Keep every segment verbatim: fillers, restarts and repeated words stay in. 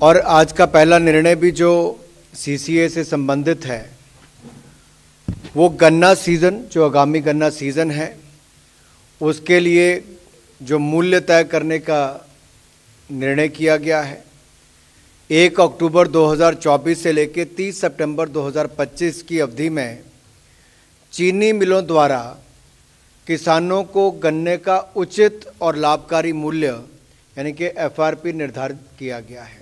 और आज का पहला निर्णय भी जो सीसीए से संबंधित है वो गन्ना सीज़न, जो आगामी गन्ना सीज़न है उसके लिए जो मूल्य तय करने का निर्णय किया गया है। एक अक्टूबर दो हज़ार चौबीस से लेकर तीस सितंबर दो हज़ार पच्चीस की अवधि में चीनी मिलों द्वारा किसानों को गन्ने का उचित और लाभकारी मूल्य यानी कि एफआरपी निर्धारित किया गया है।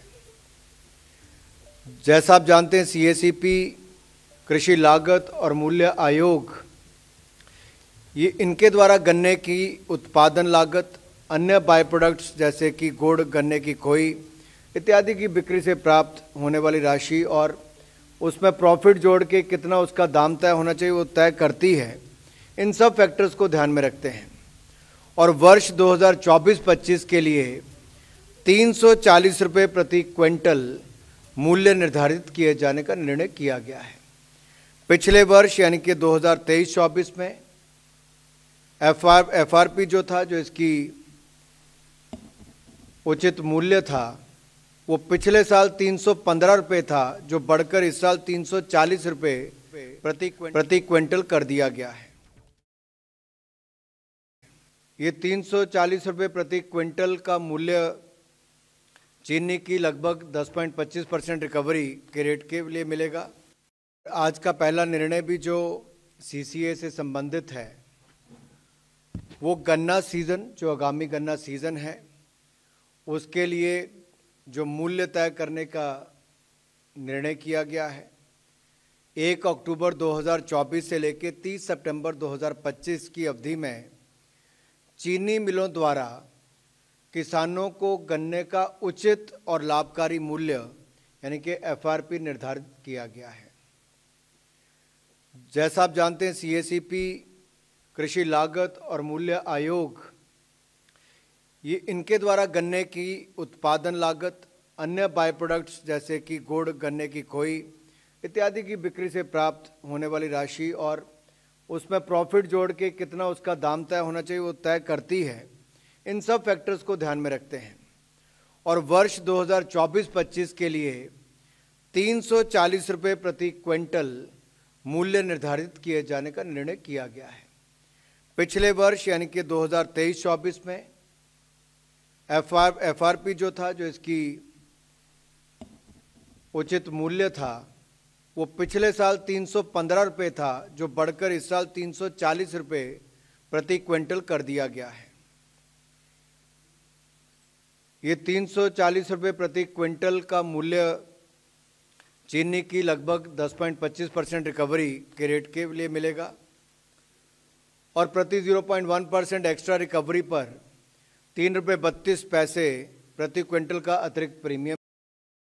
जैसा आप जानते हैं, सीएसीपी, कृषि लागत और मूल्य आयोग, ये इनके द्वारा गन्ने की उत्पादन लागत, अन्य बाय प्रोडक्ट्स जैसे कि गुड़, गन्ने की खोई इत्यादि की बिक्री से प्राप्त होने वाली राशि और उसमें प्रॉफिट जोड़ के कितना उसका दाम तय होना चाहिए वो तय करती है। इन सब फैक्टर्स को ध्यान में रखते हैं और वर्ष दो हज़ार चौबीस पच्चीस के लिए तीन सौ चालीस रुपये प्रति क्विंटल मूल्य निर्धारित किए जाने का निर्णय किया गया है। पिछले वर्ष यानी कि दो हज़ार तेईस चौबीस में F R F R P जो था, जो इसकी उचित मूल्य था, वो पिछले साल तीन सौ पंद्रह रुपये था, जो बढ़कर इस साल तीन सौ चालीस रुपये प्रति प्रति क्विंटल कर दिया गया है। ये तीन सौ चालीस रुपये प्रति क्विंटल का मूल्य चीनी की लगभग दस पॉइंट पच्चीस परसेंट रिकवरी के रेट के लिए मिलेगा। आज का पहला निर्णय भी जो सीसीए से संबंधित है वो गन्ना सीज़न, जो आगामी गन्ना सीज़न है उसके लिए जो मूल्य तय करने का निर्णय किया गया है। एक अक्टूबर दो हज़ार चौबीस से लेकर तीस सितंबर दो हज़ार पच्चीस की अवधि में चीनी मिलों द्वारा किसानों को गन्ने का उचित और लाभकारी मूल्य यानी कि एफआरपी निर्धारित किया गया है। जैसा आप जानते हैं, सीएसीपी, कृषि लागत और मूल्य आयोग, ये इनके द्वारा गन्ने की उत्पादन लागत, अन्य बाय प्रोडक्ट्स जैसे कि गुड़, गन्ने की खोई इत्यादि की बिक्री से प्राप्त होने वाली राशि और उसमें प्रॉफिट जोड़ के कितना उसका दाम तय होना चाहिए वो तय करती है। इन सब फैक्टर्स को ध्यान में रखते हैं और वर्ष दो हज़ार चौबीस पच्चीस के लिए तीन सौ चालीस रुपये प्रति क्विंटल मूल्य निर्धारित किए जाने का निर्णय किया गया है। पिछले वर्ष यानी कि दो हज़ार तेईस चौबीस में F R F R P जो था, जो इसकी उचित मूल्य था, वो पिछले साल तीन सौ पंद्रह रुपये था, जो बढ़कर इस साल तीन सौ चालीस रुपये प्रति क्विंटल कर दिया गया है। ये तीन सौ चालीस रुपये प्रति क्विंटल का मूल्य चीनी की लगभग दस पॉइंट पच्चीस परसेंट रिकवरी के रेट के लिए मिलेगा और प्रति zero point one percent extra recovery पर तीन रुपये बत्तीस पैसे प्रति क्विंटल का अतिरिक्त प्रीमियम